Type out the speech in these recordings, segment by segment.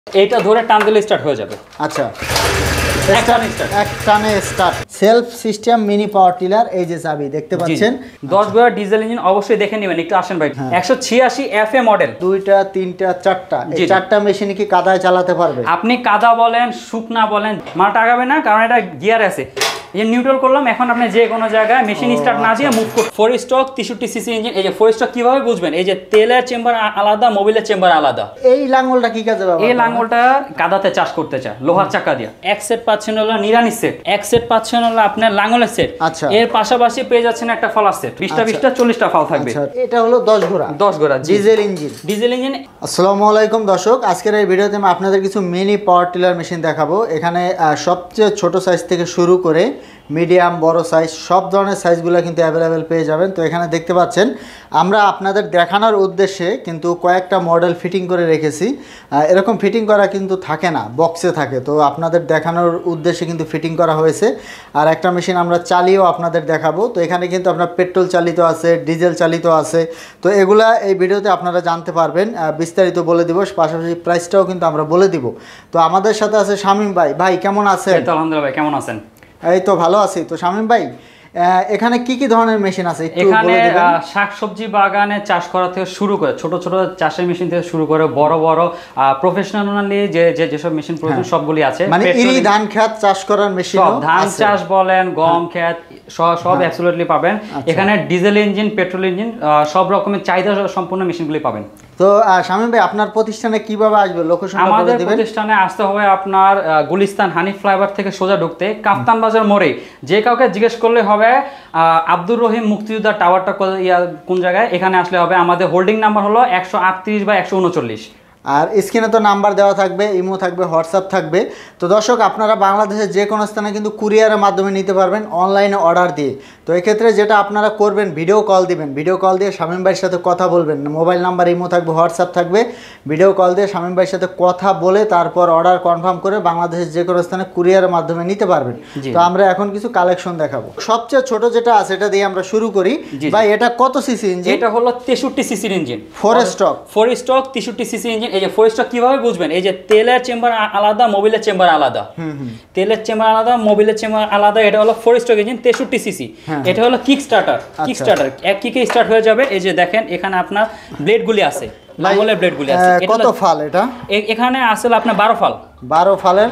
এইটা ধরে টান দিলে স্টার্ট হয়ে যাবে। আচ্ছা, এক টানে start. Self system mini power tiller, এই যে চাবি দেখতে পাচ্ছেন। 10 বছর ডিজেল ইঞ্জিন, অবশ্যই দেখে নেবেন, একটু আসেন ভাই। 186 FA মডেল, দুইটা তিনটা চারটা, এই চারটা মেশিন কি কাদায় চালাতে পারবে? আপনি কাদা বলেন শুকনা বলেন মালটা আগাবে না, কারণ এটা গিয়ার আছে। এই নিউট্রাল করলাম, এখন আপনি যে কোনো জায়গায় মেশিন স্টার্ট না দিয়ে মুভ করুন। 4 স্ট্রোক 63 সিসি ইঞ্জিন। এই যে 4 স্ট্রোক কিভাবে বুঝবেন? এই যে তেলের চেম্বার আলাদা, মোবিলের চেম্বার আলাদা। এই লাঙ্গলটা কি কাজে ব্যবহার? এই লাঙ্গলটা কাদাতে চাষ করতে চায়, লোহার চাকা দিয়ে। এক সেট পাচ্ছেন হলো নিরানি সেট, এক সেট পাচ্ছেন হলো আপনার লাঙ্গলের সেট। আচ্ছা, এর পাশাপাশি পেয়ে যাচ্ছেন একটা ফলার সেট, 20টা 20টা 40টা ফাল থাকবে। এটা হলো 10 ঘোড়া, 10 ঘোড়া ডিজেল ইঞ্জিন। Diesel engine. আসসালামু আলাইকুম দর্শক, আজকের এই ভিডিওতে আমি আপনাদের কিছু মিনি পাওয়ার টিলার মেশিন দেখাবো। এখানে সবচেয়ে ছোট সাইজ থেকে শুরু করে মিডিয়াম, বড় সাইজ, সব ধরনের সাইজগুলো কিন্তু অ্যাভেলেবেল পেয়ে যাবেন। তো এখানে দেখতে পাচ্ছেন আমরা আপনাদের দেখানোর উদ্দেশ্যে কিন্তু কয়েকটা মডেল ফিটিং করে রেখেছি। এরকম ফিটিং করা কিন্তু থাকে না, বক্সে থাকে। তো আপনাদের দেখানোর উদ্দেশ্যে কিন্তু ফিটিং করা হয়েছে। আর একটা মেশিন আমরা চালিয়েও আপনাদের দেখাবো। তো এখানে কিন্তু আপনার পেট্রোল চালিত আছে, ডিজেল চালিত আছে। তো এগুলা এই ভিডিওতে আপনারা জানতে পারবেন, বিস্তারিত বলে দিব, পাশাপাশি প্রাইসটাও কিন্তু আমরা বলে দিব। তো আমাদের সাথে আছে শামীম ভাই। ভাই কেমন আছেন? আলহামদুলিল্লাহ ভাই, কেমন আছেন? এই তো ভালো আছি। তো শামীম ভাই, এখানে কি কি ধরনের মেশিন আছে একটু এখানে বলে দিবেন? শাকসবজি বাগানে চাষ করা থেকে শুরু করে ছোট ছোট চাষের মেশিন থেকে শুরু করে বড় বড় প্রফেশনালি যেসব মেশিন প্রয়োজন সবগুলি আছে। মানে ইরি ধান ক্ষেত চাষ করার মেশিন, ধান চাষ বলেন, গম ক্ষেত, সব অ্যাবসলিউটলি পাবেন এখানে। ডিজেল ইঞ্জিন, পেট্রোল ইঞ্জিন, সব রকমের চাহিদা সম্পূর্ণ মেশিনগুলি পাবেন। তো শামীম ভাই, আপনার প্রতিষ্ঠানে কিভাবে আসবে? লোকেশন আমাদের প্রতিষ্ঠানে আসতে হবে আপনার গুলিস্তান হানিফ ফ্লাইওভার থেকে সোজা ঢুকতে কাপ্তান বাজার মোড়ে যে কাউকে জিজ্ঞেস করলে হবে আব্দুর রহিম মুক্তিযোদ্ধা টাওয়ারটা কোন জায়গায়, এখানে আসলে হবে। আমাদের হোল্ডিং নাম্বার হলো 138 বা 139। আর স্ক্রিনে তো নাম্বার দেওয়া থাকবে, ইমো থাকবে, হোয়াটসঅ্যাপ থাকবে। তো দর্শক, আপনারা বাংলাদেশের যে কোনো স্থানে কিন্তু কুরিয়ারের মাধ্যমে নিতে পারবেন, অনলাইনে অর্ডার দিয়ে। তো এক্ষেত্রে যেটা আপনারা করবেন, ভিডিও কল দিবেন। ভিডিও কল দিয়ে শামীম ভাইয়ের সাথে কথা বলবেন। মোবাইল নাম্বার ইমো থাকবে, হোয়াটসঅ্যাপ থাকবে। ভিডিও কল দিয়ে শামীম ভাইয়ের সাথে কথা বলে তারপর অর্ডার কনফার্ম করে বাংলাদেশের যে কোনো স্থানে কুরিয়ারের মাধ্যমে নিতে পারবেন। তো আমরা এখন কিছু কালেকশন দেখাবো। সবচেয়ে ছোট যেটা আছে এটা দিয়ে আমরা শুরু করি। ভাই, এটা কত সিসি ইঞ্জিন? এটা হলো 63 সিসির ইঞ্জিন, 4 স্ট্রোক 63 সিসি ইঞ্জিন। এই যে 4 স্ট্রোক কিভাবে বুঝবেন? এই যে তেলের চেম্বার আলাদা, মোবিলের চেম্বার আলাদা। তেলের চেম্বার আলাদা, মোবিলের চেম্বার আলাদা। এটা হলো 4 স্ট্রোক ইঞ্জিন, 63 সিসি। এটা হলো কিক স্টার্টার। এক কিকে স্টার্ট হয়ে যাবে। এই যে দেখেন এখানে আপনার ব্লেডগুলি আছে, লাঙ্গলের ব্লেডগুলি আছে। কত ফাল এটা? এখানে আসলে আপনার 12 ফাল। 12 ফালের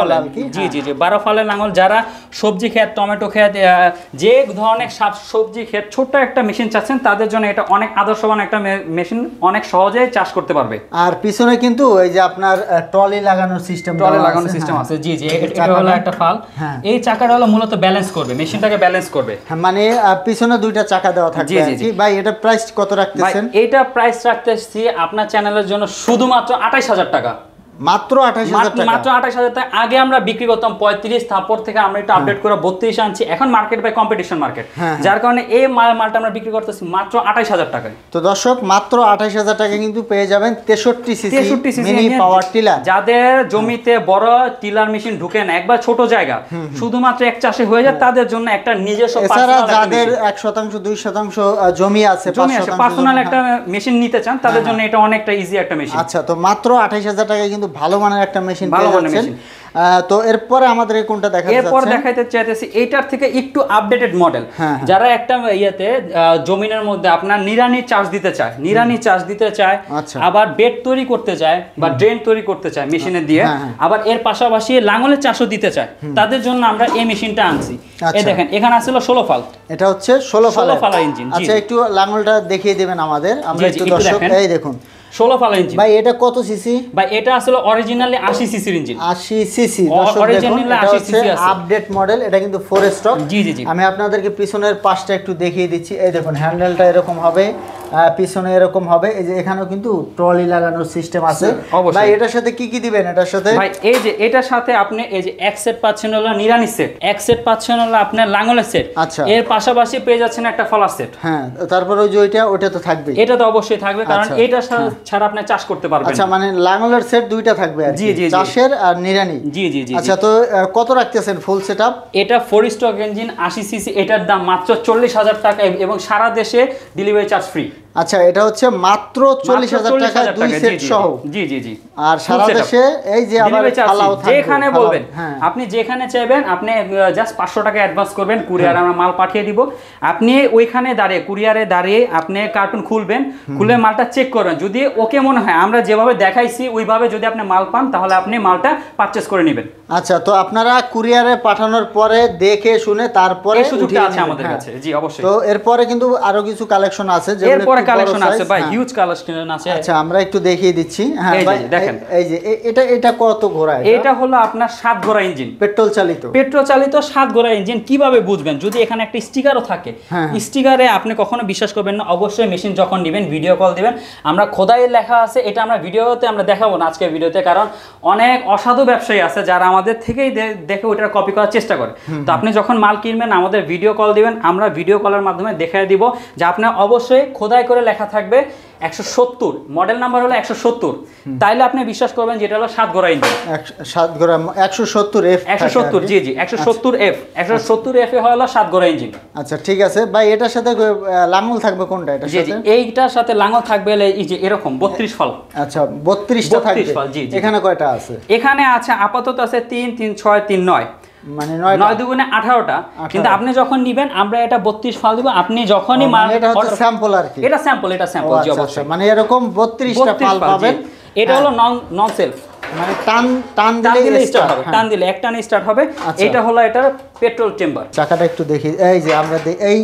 জি জি জি 12 ফালের লাঙ্গল। যারা সবজি ক্ষেত, টমেটো ক্ষেত, যে ধরনের সবজি ক্ষেত, ছোট্ট একটা মেশিন চাচ্ছেন, তাদের জন্য এটা অনেক আদর্শবান একটা মেশিন, অনেক সহজে চাষ করতে পারবে। আর পিছনে কিন্তু এই যে আপনার ট্রলি লাগানোর সিস্টেম আছে। জি জি, এটা হলো একটা ফাল। এই চাকাটা হলো মূলত ব্যালেন্স করবে, মেশিনটাকে ব্যালেন্স করবে। মানে পিছনে দুইটা চাকা দেওয়া থাকবে। জি ভাই, এটা প্রাইস কত রাখতেছেন? এটা প্রাইস রাখতেছি আপনার চ্যানেলের জন্য শুধুমাত্র 28,000 টাকা। মাত্র 28,000 টাকা? মাত্র 28,000 টাকা। আগে আমরা বিক্রি করতাম 35, তারপর থেকে আমরা একটু আপডেট করে 32 আনছি। এখন মার্কেট বাই কম্পিটিশন মার্কেট, যার কারণে এই মালটা আমরা বিক্রি করতেছি মাত্র 28,000 টাকায়। তো দর্শক, মাত্র 28,000 টাকা কিন্তু পেয়ে যাবেন 63 সিসি মিনি পাওয়ার টিলার। যাদের জমিতে বড় টিলার মেশিন ঢুকে না, একবার ছোট জায়গা শুধুমাত্র এক চাষে হয়ে যায়, তাদের জন্য একটা নিজস্ব, এছাড়া যাদের 1% 2% জমি আছে, পার্সোনাল একটা মেশিন নিতে চান, তাদের জন্য এটা অনেকটা ইজি একটা মেশিন। আচ্ছা, তো মাত্র 28,000 টাকায় কিন্তু ভালো মানের একটা মেশিন পেয়ে যাচ্ছেন। তো এরপরে আমাদের কোনটা দেখাতে এরপর দেখাইতে চাইতেছি এইটার থেকে একটু আপডেটেড মডেল। যারা একটা জমিনের মধ্যে আপনার নিরানি চাষ দিতে চায়, আবার বেড তৈরি করতে চায় বা ড্রেন তৈরি করতে চায় মেশিনে দিয়ে, আবার এর পাশাপাশি লাঙ্গলের চাষও দিতে চায়, তাদের জন্য আমরা এই মেশিনটা আনছি। এই দেখেন এখানে আছে 16 ফাল। এটা হচ্ছে 16 ফাল ইঞ্জিন। আচ্ছা, একটু লাঙ্গলটা দেখিয়ে দিবেন আমাদের, আমরা একটু দর্শক। এই দেখুন 16 ফাল ইঞ্জিন। ভাই, এটা কত সিসি? ভাই, এটা আসলে অরিজিনালি 80 সিসির ইঞ্জিন। 80 সিসি অরিজিনালি 80 সিসি আছে, আপডেট মডেল। এটা কিন্তু 4 স্ট্রোক। জি জি জি। আমি আপনাদেরকে পিছনের পাশটা একটু দেখিয়ে দিচ্ছি। এই দেখুন, হ্যান্ডেলটা এরকম হবে, পিছনে এরকম হবে। এই যে এখানেও কিন্তু ট্রলি লাগানোর সিস্টেম আছে। ভাই, এটার সাথে কি কি দিবেন? এটার সাথে ভাই, এই যে এটার সাথে আপনি এই যে এক সেট পাচ্ছেন হলো নিরানি সেট, এক সেট পাচ্ছেন হলো আপনার লাঙ্গলের সেট। আচ্ছা, এর পাশাপাশি পেয়ে যাচ্ছেন একটা ফলার সেট। হ্যাঁ, তারপর ওই যে ওইটা তো থাকবে। এটা তো অবশ্যই থাকবে, কারণ এটা ছাড়া আপনি চাষ করতে পারবেন। আচ্ছা, মানে লাঙ্গলের সেট দুইটা থাকবে। জি জি, চাষের আর নিরানি। জি জি জি। আচ্ছা, তো কত রাখতেছেন ফুল সেটআপ? এটা 4 স্ট্রোক ইঞ্জিন, 80 সিসি। এটার দাম মাত্র 40,000 টাকা এবং সারা দেশে ডেলিভারি চার্জ ফ্রি। আচ্ছা, এটা হচ্ছে মাত্র 40,000 টাকা 2 সেট সহ। জি জি জি। আর সারা দেশে এই যে আবার ফালাও থাকবে, যেখানে বলবেন আপনি যেখানে চাইবেন, আপনি জাস্ট 500 টাকা অ্যাডভান্স করবেন, কুরিয়ারে আমরা মাল পাঠিয়ে দিব। আপনি ওইখানে দাঁড়িয়ে কুরিয়ারে দাঁড়িয়ে আপনি কার্টুন খুলবেন, খুলে মালটা চেক করবেন, যদি ওকে মনে হয় আমরা যেভাবে দেখাইছি ওইভাবে যদি আপনি মাল পান তাহলে আপনি মালটা পারচেজ করে নেবেন। আচ্ছা, তো আপনারা কুরিয়ারে পাঠানোর পরে দেখে শুনে তারপরে সুযোগটা আছে আমাদের কাছে। জি অবশ্যই। তো এরপরে কিন্তু আরো কিছু কালেকশন আছে, যেগুলো এরপরে কালেকশন আছে ভাই, হিউজ কালেকশন আছে। আচ্ছা, আমরা একটু দেখিয়ে দিচ্ছি। হ্যাঁ ভাই দেখেন, এই যে এটা কত ঘোড়া? এটা হলো আপনার 7 ঘোড়া ইঞ্জিন, পেট্রোল চালিত। 7 ঘোড়া ইঞ্জিন। কিভাবে বুঝবেন? যদি এখানে একটা স্টিকারও থাকে, স্টিকারে আপনি কখনো বিশ্বাস করবেন না। অবশ্যই মেশিন যখন নেবেন ভিডিও কল দিবেন, আমরা খোদাই লেখা আছে, এটা আমরা ভিডিওতে আমরা দেখাবো না আজকের ভিডিওতে, কারণ অনেক অসাধু ব্যবসায়ী আছে যারা আমাদের থেকেই দেখে ওইটা কপি করার চেষ্টা করে। তো আপনি যখন মাল কিনবেন আমাদের ভিডিও কল দিবেন, আমরা ভিডিও কলের মাধ্যমে দেখাই দিব যে আপনার অবশ্যই খোদাই করে লেখা থাকবে 170, মডেল নাম্বার হলো 170, তাইলে আপনি বিশ্বাস করবেন যে এটা হলো 7 ঘোড়া ইঞ্জিন। 7 ঘোড়া 170F। 170, জি জি 170F। 170F এ হলো 7 ঘোড়া ইঞ্জিন। আচ্ছা ঠিক আছে ভাই, এটার সাথে লাঙল থাকবে কোনটা? এটার সাথে এইটার সাথে লাঙল থাকবে এই যে এরকম 32 ফল। আচ্ছা 32টা থাকবে। জি জি। এখানে কয়টা আছে? এখানে আছে আপাতত আছে 3, 3, 6, 3, 9, মানে 9 দুগুণে 18টা। কিন্তু আপনি যখন নেবেন আমরা এটা 32 ফাল দিব, আপনি যখনই মাল, এটা হচ্ছে স্যাম্পল আর কি। এটা স্যাম্পল জি অবশ্যই। মানে এরকম 32টা ফাল পাবেন। এটা হলো নন সেলফ, মানে টান দিলে স্টার্ট হবে, টান দিলে এক টানে স্টার্ট হবে। এটা হলো এটার পেট্রোল চেম্বার। চাকাটা একটু দেখি, এই যে আমরা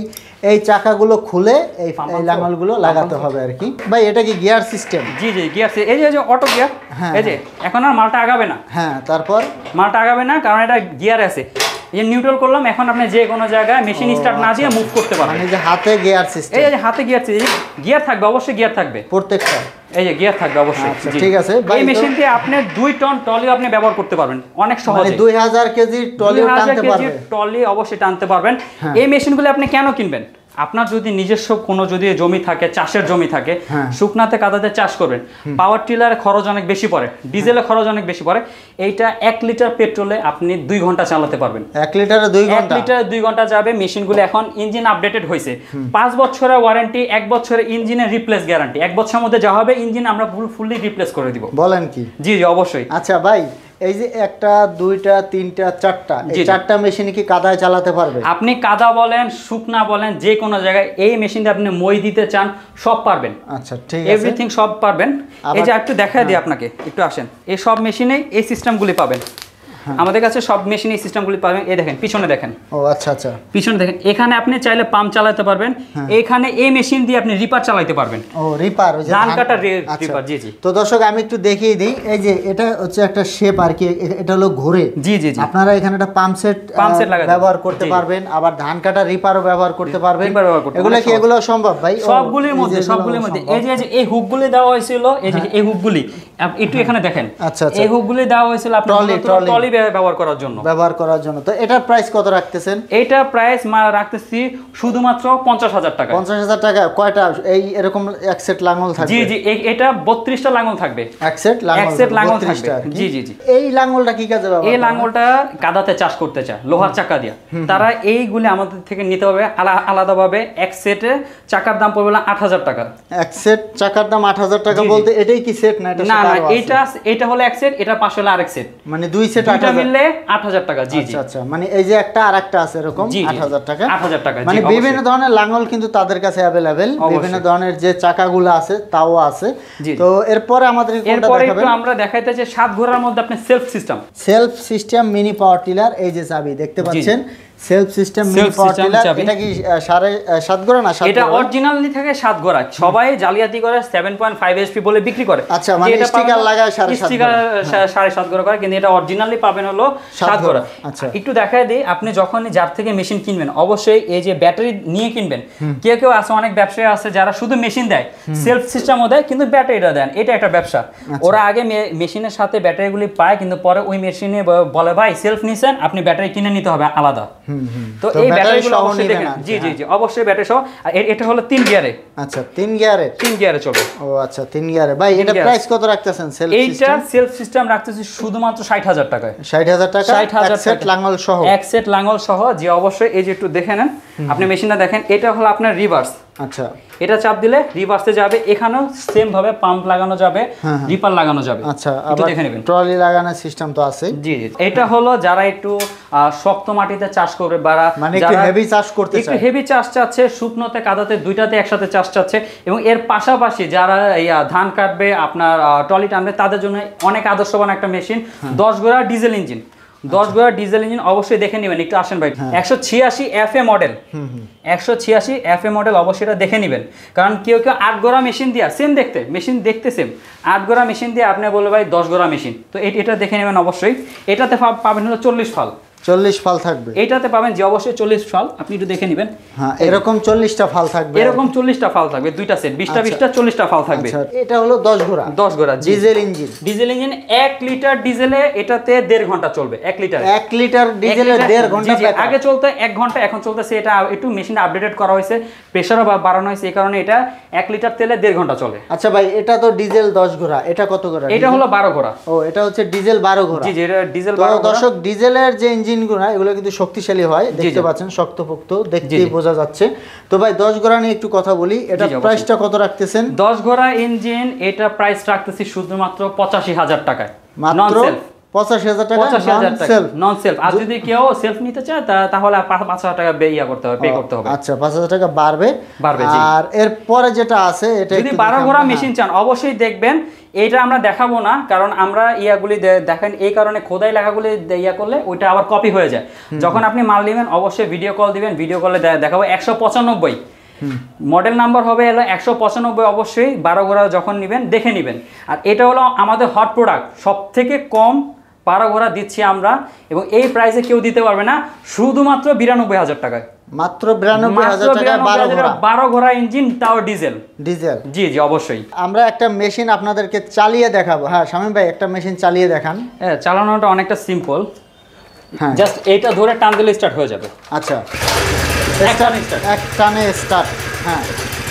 এই চাকাগুলো খুলে এই লাঙলগুলো লাগাতে হবে আর কি। ভাই এটা কি গিয়ার সিস্টেম? জি জি গিয়ার, এই যে অটো গিয়ার। এই যে এখন আর মালটা আগাবে না। হ্যাঁ, তারপর মালটা আগাবে না কারণ এটা গিয়ার আছে। এই নিউট্রাল করলাম, এখন আপনি যে কোনো জায়গায় মেশিন স্টার্ট না দিয়ে মুভ করতে পারবেন। মানে যে হাতে গিয়ার সিস্টেম, এই যে হাতে গিয়ার থাকবে, অবশ্যই গিয়ার থাকবে প্রত্যেকটা। এই যে গিয়ার থাকবে অবশ্যই। ঠিক আছে, এই মেশিন দিয়ে আপনি 2 টন টলি আপনি ব্যবহার করতে পারবেন অনেক সহজে। মানে 2000 কেজি টলি টানতে পারবেন। টলি অবশ্যই টানতে পারবেন। এই মেশিনগুলো আপনি কেন কিনবেন? আপনার যদি নিজস্ব কোনো যদি জমি থাকে, চাষের জমি থাকে, শুকনাতে কাদাতে চাষ করবেন, পাওয়ার টিলারের খরচ অনেক বেশি পড়ে, ডিজেলের খরচ অনেক বেশি পড়ে। এইটা 1 লিটার পেট্রোলে আপনি 2 ঘন্টা চালাতে পারবেন। 1 লিটারে 2 ঘন্টা? 1 লিটারে 2 ঘন্টা যাবে। মেশিনগুলো এখন ইঞ্জিন আপডেটেড হয়েছে, 5 বছরের ওয়ারেন্টি, 1 বছরের ইঞ্জিনের রিপ্লেস গ্যারান্টি। 1 বছরের মধ্যে যা হবে ইঞ্জিন আমরা ফুললি রিপ্লেস করে দিব। বলেন কি? জি জি অবশ্যই। আচ্ছা ভাই, এই যে 1টা 2টা 3টা 4টা, এই 4টা মেশিন কি কাদায় চালাতে পারবে? আপনি কাদা বলেন, শুকনা বলেন, যে কোনো জায়গায় এই মেশিন দিয়ে আপনি মই দিতে চান সব পারবেন। আচ্ছা ঠিক আছে, এভরিথিং সব পারবেন। এই যে একটু দেখাই দিই আপনাকে, একটু আসেন। এই সব মেশিনেই এই সিস্টেমগুলি পাবেন আমাদের কাছে, সব মেশিনে এই সিস্টেমগুলি পাবেন। এই দেখেন পিছনে দেখেন। ও আচ্ছা আচ্ছা, পিছনে দেখেন, এখানে আপনি চাইলে পাম্প চালাতে পারবেন, এখানে এই মেশিন দিয়ে আপনি রিপার চালাতে পারবেন। ও রিপার, ওই যে ধান কাটা রিপার। জি জি। তো দর্শক আমি একটু দেখিয়ে দিই, এই যে এটা হচ্ছে একটা শেপ আর কি, এটা হলো ঘুরে। জি জি জি। আপনারা এখানে একটা পাম্প সেট ব্যবহার করতে পারবেন, আবার ধান কাটা রিপারও ব্যবহার করতে পারবেন। এগুলো সম্ভব ভাই? সবগুলির মধ্যে এই যে এই হুকগুলি দেওয়া হয়েছিল, এই যে এই হুকগুলি একটু এখানে দেখেন। আচ্ছা আচ্ছা, এই হুকগুলি দেওয়া হয়েছিল আপনার ট্রলি ব্যবহার করার জন্য। তো এটার প্রাইস কত রাখতেছেন? এইটা প্রাইস রাখতেছি শুধুমাত্র 50,000 টাকা। 50,000 টাকা। কয়টা এই এরকম এক সেট লাঙল থাকবে? জি জি, এটা 32টা লাঙল থাকবে। এক সেট লাঙল থাকবে। জি জি জি। এই লাঙলটা কি কাজে ব্যবহার? এই লাঙলটা কাদাতে চাষ করতে চায়, লোহার চাকা দিয়ে। তারা এইগুলি আমাদের থেকে নিতে হবে আলাদাভাবে। এক সেটে চাকার দাম পড়বে 8,000 টাকা। এক সেট চাকার দাম 8,000 টাকা বলতে এটাই কি সেট না? না না, এটা হলো এক সেট, এটা পাশে হলো আরেক সেট, মানে 2 সেট 8,000 মিললে 8,000 টাকা। জি জি। আচ্ছা, মানে এই যে একটা আরেকটা আছে এরকম 8,000 টাকা। 8,000 টাকা। মানে বিভিন্ন ধরনের লাঙল কিন্তু তাদের কাছে अवेलेबल, বিভিন্ন ধরনের যে চাকাগুলো আছে তাও আছে। তো এরপরে আমাদের কোনটা দেখাবেন? আমরা দেখাইতেছি 7 ঘোড়ার মধ্যে আপনি self system mini power tiller. এই যে চাবি দেখতে পাচ্ছেন, self system mini power tiller. এটা কি 7.5 ঘোড়া না? এটা অরিজিনালি থাকে 7 ঘোড়া, সবাই জালিয়াতি করে 7.5 HP বলে বিক্রি করে। আচ্ছা, মানে স্টিকার লাগায় 7.5 ঘোড়া করে, কিন্তু এটা অরিজিনালি পাবেন হলো 7 ঘোড়া। আচ্ছা একটু দেখাই দিই, আপনি যখনই যার থেকে মেশিন কিনবেন অবশ্যই এই যে ব্যাটারি নিয়ে কিনবেন। কেউ আছে, অনেক ব্যবসায়ী আছে যারা শুধু মেশিন দেয়, সেলফ সিস্টেমও দেয় কিন্তু ব্যাটারিটা দেন। এটা একটা ব্যবসা। ওরা আগে মেশিনের সাথে ব্যাটারিগুলি পায়, কিন্তু পরে ওই মেশিনে বলে ভাই সেলফ নিছেন, আপনি ব্যাটারি কিনে নিতে হবে আলাদা। তো এই ব্যাটারিগুলো অবশ্যই দেখেন। জি জি জি, অবশ্যই ব্যাটারি সহ। আর এটা হলো 3 গিয়ারে। আচ্ছা 3 গিয়ারে চলে। ও আচ্ছা 3 গিয়ারে। ভাই এটা প্রাইস কত রাখতেছেন সেলফ সিস্টেম? এইটা সেলফ সিস্টেম রাখতেছি শুধুমাত্র 60,000 টাকায়। 60,000 টাকা, 60,000 এক সেট লাঙল সহ। এক সেট লাঙল সহ। জি অবশ্যই। এই যে একটু দেখে নেন, আপনি মেশিনটা দেখেন। এটা হলো আপনার রিভার্স। আচ্ছা, এটা চাপ দিলে রিভার্সে যাবে, এখানেও সেম ভাবে পাম্প লাগানো যাবে, রিপার লাগানো যাবে। আচ্ছা, একটু দেখে নেবেন, ট্রলি লাগানোর সিস্টেম তো আছে। জি জি, এটা হলো যারা একটু শক্ত মাটিতে চাষ করবে, মানে একটু হেভি চাষ করতে চায়, একটু হেভি চাষ চাচ্ছে, শুকনোতে কাদাতে দুইটাতে একসাথে চাষ চাচ্ছে, এবং এর পাশাপাশি যারা ধান কাটবে, আপনার ট্রলি টানবে, তাদের জন্য অনেক আদর্শবান একটা মেশিন, 10 গোড়া ডিজেল ইঞ্জিন। 10 গোড়া ডিজেল ইঞ্জিন অবশ্যই দেখে নেবেন, একটু আসেন ভাই। 186 FA মডেল, 186 FA মডেল, অবশ্যই এটা দেখে নেবেন। কারণ কেউ 8 গোড়া মেশিন দিয়া সেম দেখতে, মেশিন দেখতে সেম, 8 গোড়া মেশিন দিয়ে আপনি বলবে ভাই 10 গোড়া মেশিন, তো এটা দেখে নেবেন অবশ্যই। এটাতে পাবেন হলো 40 ফাল, 40 ফাল থাকবে। এইটাতে পাবেন যে অবশ্যই 40 ফাল, আপনি একটু দেখে নেবেন। হ্যাঁ, এরকম 40টা ফাল থাকবে, এরকম 40টা ফাল থাকবে, দুইটা সেট, 20টা 20টা 40টা ফাল থাকবে। এটা হলো 10 গোড়া, 10 গোড়া diesel engine. Diesel engine 1 litre ডিজেলে এটাতে 1.5 ঘন্টা চলবে। 1 লিটার ডিজেলে 1.5 ঘন্টা। আগে চলতে 1 ঘন্টা, এখন চলতেছে, এটা একটু মেশিন আপডেটেড করা হয়েছে, প্রেসারও বাড়ানো হয়েছে, এই কারণে এটা 1 লিটার তেলে 1.5 ঘন্টা চলে। আচ্ছা ভাই, এটা তো ডিজেল 10 ঘোড়া, এটা কত ঘোড়া? এটা হলো 12 ঘোড়া। ও, এটা হচ্ছে ডিজেল 12 ঘোড়া। জি জি, এটা ডিজেল 12 ঘোড়া। দর্শক, ডিজেলের যে ইঞ্জিনগুলো এগুলো কিন্তু শক্তিশালী হয়, দেখতে পাচ্ছেন, শক্তপোক্ত, দেখতেই বোঝা যাচ্ছে। তো ভাই 10 ঘোড়া নিয়ে একটু কথা বলি, এটা প্রাইসটা কত রাখতেছেন? 10 ঘোড়া ইঞ্জিন, এটা প্রাইস রাখতেছি শুধুমাত্র 85,000 টাকায়, মাত্র 85,000 টাকা, 85,000 টাকা নন সেলফ। আর যদি কেউ সেলফ নিতে চায় তাহলে 5,000 টাকা পে করতে হবে। আচ্ছা, 5,000 টাকা বাড়বে। জি। আর এর পরে যেটা আছে, এটা যদি 12 ঘোড়া মেশিন চান অবশ্যই দেখবেন। এটা আমরা দেখাবো না, কারণ আমরা ইয়াগুলি দেখেন, এই কারণে খোদাই লেখাগুলি করলে ওইটা আবার কপি হয়ে যায়। যখন আপনি মাল নেবেন অবশ্যই ভিডিও কল দিবেন, ভিডিও কলে দেখাবো। 195 মডেল নাম্বার হবে, এলো 195, অবশ্যই 12 ঘোড়া যখন নেবেন দেখে নেবেন। আর এটা হলো আমাদের হট প্রোডাক্ট, সব থেকে কম 12 ঘোড়া দিচ্ছি আমরা, এবং এই প্রাইসে কেউ দিতে পারবে না, শুধুমাত্র 92,000 টাকায়। মাত্র 92,000 টাকা 12 ঘোড়া ইঞ্জিন, তাও ডিজেল। জি জি, অবশ্যই। আমরা একটা মেশিন আপনাদেরকে চালিয়ে দেখাবো। হ্যাঁ শামীম ভাই, একটা মেশিন চালিয়ে দেখান। হ্যাঁ, চালানোটা অনেকটা সিম্পল। হ্যাঁ, জাস্ট এইটা ধরে টান দিলে স্টার্ট হয়ে যাবে। আচ্ছা, এক টানে স্টার্ট। হ্যাঁ,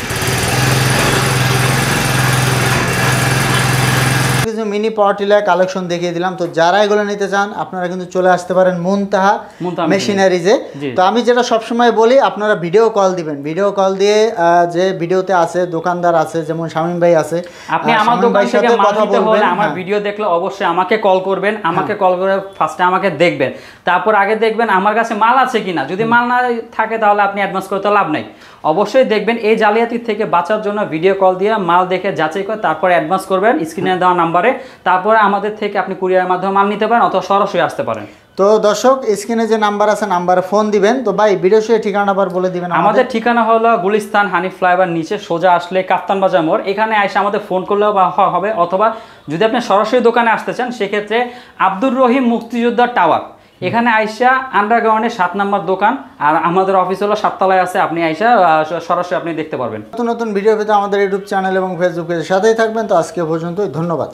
কিছু মিনি পাওয়ার টিলার কালেকশন দেখিয়ে দিলাম। তো যারা এগুলো নিতে চান আপনারা কিন্তু চলে আসতে পারেন মুনতাহা মেশিনারিজে। তো আমি যেটা সবসময় বলি, আপনারা ভিডিও কল দিবেন, ভিডিও কল দিয়ে যে ভিডিওতে আছে দোকানদার আছে, যেমন শামীম ভাই আছে, আপনি আমার দোকান থেকে মাল নিতে হলে আমার ভিডিও দেখলে অবশ্যই আমাকে কল করবেন। আমাকে কল করে ফার্স্টে আমাকে দেখবেন, তারপর আগে দেখবেন আমার কাছে মাল আছে কিনা। যদি মাল না থাকে তাহলে আপনি অ্যাডভান্স করতে লাভ নাই। অবশ্যই দেখবেন, এই জালিয়াতি থেকে বাঁচার জন্য ভিডিও কল দিয়ে মাল দেখে যাচাই করে তারপরে অ্যাডভান্স করবেন স্ক্রিনে দেওয়া নাম্বারে। তারপরে আমাদের থেকে আপনি কুরিয়ারের মাধ্যমে মাল নিতে পারেন অথবা সরাসরি আসতে পারেন। তো দর্শক, স্ক্রিনে যে নাম্বার আছে নাম্বারে ফোন দিবেন। তো ভাই ভিডিও শুয়ে ঠিকানা আবার বলে দিবেন। আমাদের ঠিকানা হলো গুলিস্তান হানিফ ফ্লাইওভার নিচে সোজা আসলে কাপ্তান বাজার মোড়, এখানে এসে আমাদের ফোন করলেও হবে, অথবা যদি আপনি সরাসরি দোকানে আসতে চান সেক্ষেত্রে আব্দুর রহিম মুক্তিযোদ্ধা টাওয়ার, এখানে আইসা আন্ডারগ্রাউন্ডে 7 নম্বর দোকান, আর আমাদের অফিস হলো 7 তলায় আছে। আপনি আইসা সরাসরি আপনি দেখতে পারবেন। নতুন নতুন ভিডিও পেতে আমাদের ইউটিউব চ্যানেল এবং ফেসবুকের সাথেই থাকবেন। তো আজকে পর্যন্তই, ধন্যবাদ।